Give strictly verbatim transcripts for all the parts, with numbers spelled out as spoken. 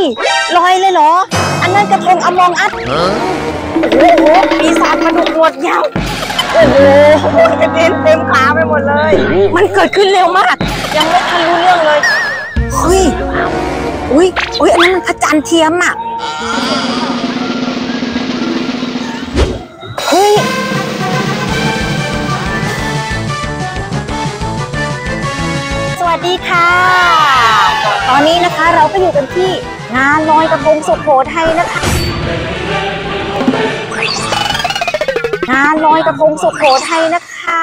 ลอยเลยเหรออันนั้นกระทงอมองอัดโอ้โหปีศาจมาดุหนวดยาวโอ้โหกระเด็นเต็มขาไปหมดเลยมันเกิดขึ้นเร็วมากยังไม่ทันรู้เรื่องเลยเฮ้ยอุ้ยอุ้ยอันนั้นมันพระจันทร์เทียมอ่ะเฮ้ยสวัสดีค่ะตอนนี้นะคะเราก็อยู่กันที่งานลอยกระทงสุโขทัยนะคะงานลอยกระทงสุโขทัยนะคะ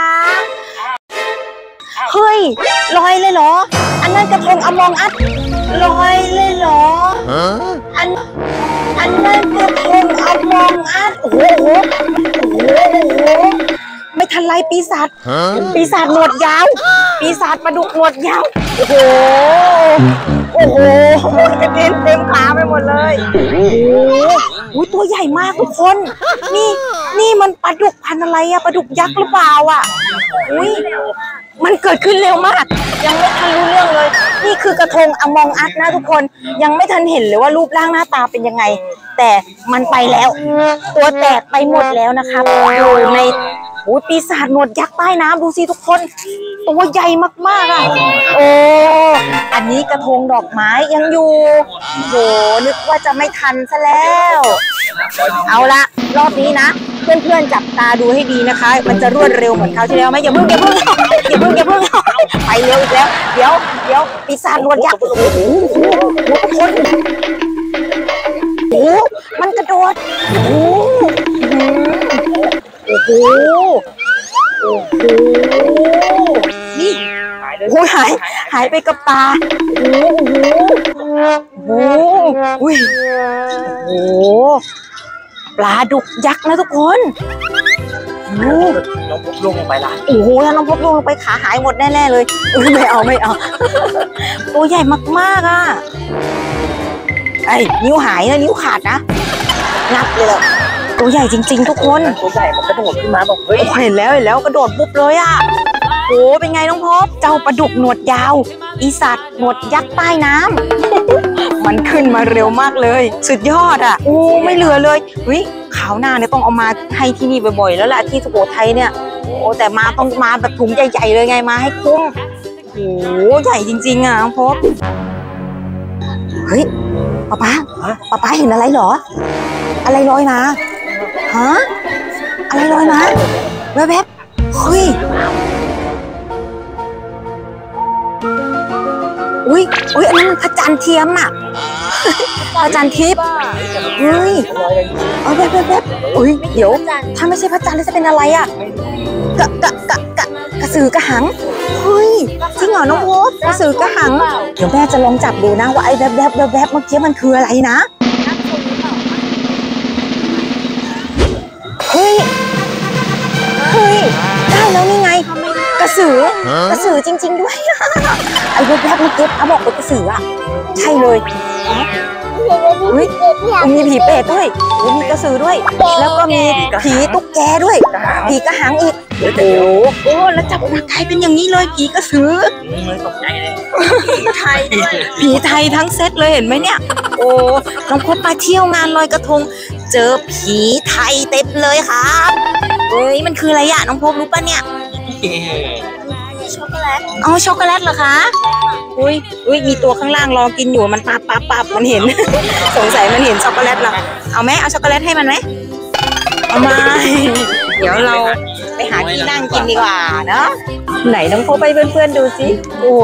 เฮ้ยลอยเลยเหรออันนั้นกระทงอมองอัดลอยเลยเหรออันอันนั้นกระทงอมองอัดโอ้โหโอ้โหไม่ทันไรปีศาจปีศาจหนวดยาวปีศาจปลาดุกหนวดยาวโอ้โหโอ้โหกระเด็นเต็มขาไปหมดเลยโอ้โหตัวใหญ่มากทุกคนนี่นี่มันปลาดุกพันอะไรอะปลาดุกยักษ์หรือเปล่าอะอุ้ยมันเกิดขึ้นเร็วมากยังไม่ทันรู้เรื่องเลยนี่คือกระทงอมองอัดนะทุกคนยังไม่ทันเห็นเลยว่ารูปร่างหน้าตาเป็นยังไงแต่มันไปแล้วตัวแตกไปหมดแล้วนะคะอยู่ในโอ้ปีศาจหนวดยักษ์ใต้น้ำดูสิทุกคนตัวใหญ่มากๆอ่ะโอ้อันนี้กระทงดอกไม้ยังอยู่โหนึกว่าจะไม่ทันซะแล้วเอาละรอบนี้นะเพื่อนๆจับตาดูให้ดีนะคะมันจะรวดเร็วเหมือนคราวที่แล้วไหมอย่าเพิ่งอย่าเพิ่งอย่าเพิ่งอย่าเพิ่งไปเร็วอีกแล้วเดี๋ยวเดี๋ยวปีศาจหนวดยักษ์โอ้โหทุกคนโอ้มันกระโดดโอ้โหโอ้โหโอ้โหนี่โอ้ยหายหายไปกับตาโอ้โหโอ้โหอุ้ยโอ้โหปลาดุกยักษ์นะทุกคนโอ้น้องพบลงลงไปละโอ้โหถ้าน้องพบลงลงไปขาหายหมดแน่ๆเลยไม่เอาไม่เอาตัวใหญ่มากๆอ่ะไอ้นิ้วหายนะนิ้วขาดนะงับเลยตัวใหญ่จริงๆทุกคนตัวใหญ่มันกระโดดขึ้นมาบอกเฮ้ยเห็นแล้วเห็นแล้วกระโดดปุ๊บเลยอ่ะโอ้เป็นไงน้องพบเจ้าปลาดุกหนวดยาวอีสัตว์หนวดยักษ์ใต้น้ำมันขึ้นมาเร็วมากเลยสุดยอดอ่ะโอ้ไม่เหลือเลยเฮ้ยขาวหน้าเนี่ยต้องเอามาให้ที่นี่บ่อยๆแล้วแหละที่สุโขทัยเนี่ยโอ้แต่มาต้องมาแบบถุงใหญ่ๆเลยไงมาให้คุ้มโอ้ใหญ่จริงๆอ่ะน้องพบเฮ้ยป๊าป๊าป๊าป๊าเห็นอะไรเหรออะไรลอยมาฮะอะไรลอยมาแวบๆเฮ้ยอุ้ยอุ้ยอันนั้นพระจันทร์เทียมอ่ะพระจันทร์ทิพย์เฮ้ยเอาแวบแวบอุ้ยเดี๋ยวถ้าไม่ใช่พระจันทร์แล้วจะเป็นอะไรอ่ะกะกะกะกะกระสือกระหังเฮ้ยจริงเหรอน้องโอ๊ตกระสือกระหังเดี๋ยวแม่จะลองจับดูนะว่าไอ้แวบแวบแวบแวบเมื่อกี้มันคืออะไรนะเฮ้ยเฮ้ยได้แล้วนี่ไงกระสือกระสือจริงๆด้วยไอ้แวบแวบเมื่อกี้เขาบอกเป็นกระสืออ่ะใช่เลยเฮ้ยมีผีเปรตด้วยมีกระสือด้วยแล้วก็มีผีตุ๊กแกด้วยผีกระหังอีกโอ้โหโอ้แล้วจับมากลายเป็นอย่างนี้เลยผีกระสือตกใจเลยผีไทยด้วยผีไทยทั้งเซตเลยเห็นไหมเนี่ยโอ้น้องพบมาเที่ยวงานลอยกระทงเจอผีไทยเต็มเลยครับเฮ้ยมันคืออะไรอะน้องพบรู้ป่ะเนี่ยช็อกโกแลตอ๋อช็อกโกแลตเหรอคะอุ้ยอุ้ยมีตัวข้างล่างรอกินอยู่มันปับปับปับมันเห็นสงสัยมันเห็นช็อกโกแลตเหรอเอาไหมเอาช็อกโกแลตให้มันไหมเอามาเดี๋ยวเราไปหาที่นั่งกินดีกว่าเนาะไหนน้องพบไปเพื่อนๆดูสิโอ้โห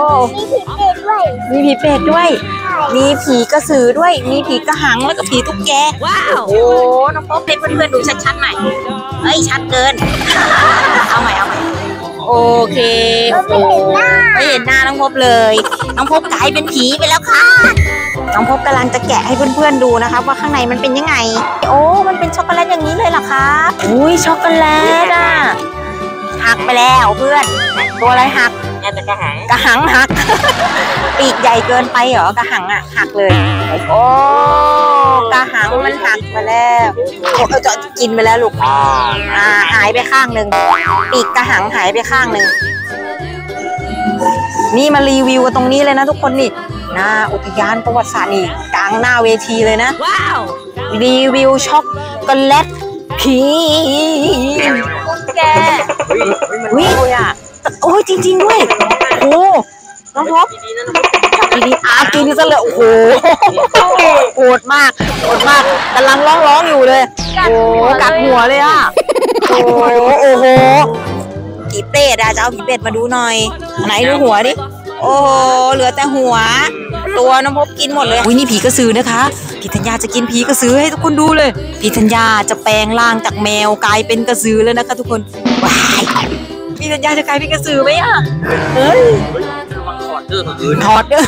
มีผีเปรตด้วยมีผีกระสือด้วยมีผีกระหังแล้วก็ผีตุ๊กแกว้าวโอ้น้องพบให้เพื่อนๆดูชัดๆหน่อยเฮ้ยชัดเกินเอาใหม่เอาใหม่โอเคโอ้ไม่เห็นหน้าน้องพบเลยน้องพบกลายเป็นผีไปแล้วค่ะน้องพบกำลังจะแกะให้เพื่อนๆดูนะคะว่าข้างในมันเป็นยังไงโอ้มันเป็นช็อกโกแลตอย่างนี้เลยเหรอคะอุ้ยช็อกโกแลตอ่ะหักไปแล้วเพื่อนตัวอะไรหักกระหังกระหังหักปีกใหญ่เกินไปเหรอกระหังอ่ะหักเลยโอ้กระหังมันหักไปแล้วโอ้จะกินไปแล้วลูกอ่าหายไปข้างหนึ่งปีกกระหังหายไปข้างหนึ่งนี่มารีวิวกันตรงนี้เลยนะทุกคนนี่หน้าอุทยานประวัติศาสตร์นี่กลางหน้าเวทีเลยนะว้าวรีวิวช็อกโกแลตพีแกวิ่งอ่ะโอ้ยจริงๆด้วยโอ้น้องท็อปดีดีอากินซะเลยโอ้โหโหดมากโหดมากกำลังร้องร้องอยู่เลยโอ้กัดหัวเลยอ่ะโอ้โอ้โหผีเป็ดอะจะเอาผีเป็ดมาดูหน่อยไหนดูหัวดิโอ้เหลือแต่หัวตัวน้องพบกินหมดเลยอุ้ยนี่ผีกระสือนะคะพี่ธัญญาจะกินผีกระสือให้ทุกคนดูเลยพี่ธัญญาจะแปลงร่างจากแมวกลายเป็นกระสือแล้วนะคะทุกคนว้ายพี่ธัญญาจะกลายเป็นกระสือไหมอ่ะเฮ้ยถอดเด้อถอดเด้อ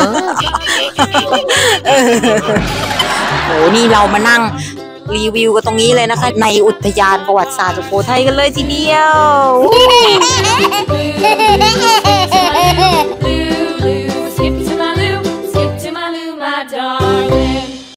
โอ้นี่เรามานั่งรีวิวกันตรงนี้เลยนะคะในอุทยานประวัติศาสตร์สุโขทัยกันเลยทีเดียว Skip to my loo, skip to my loo, my dog.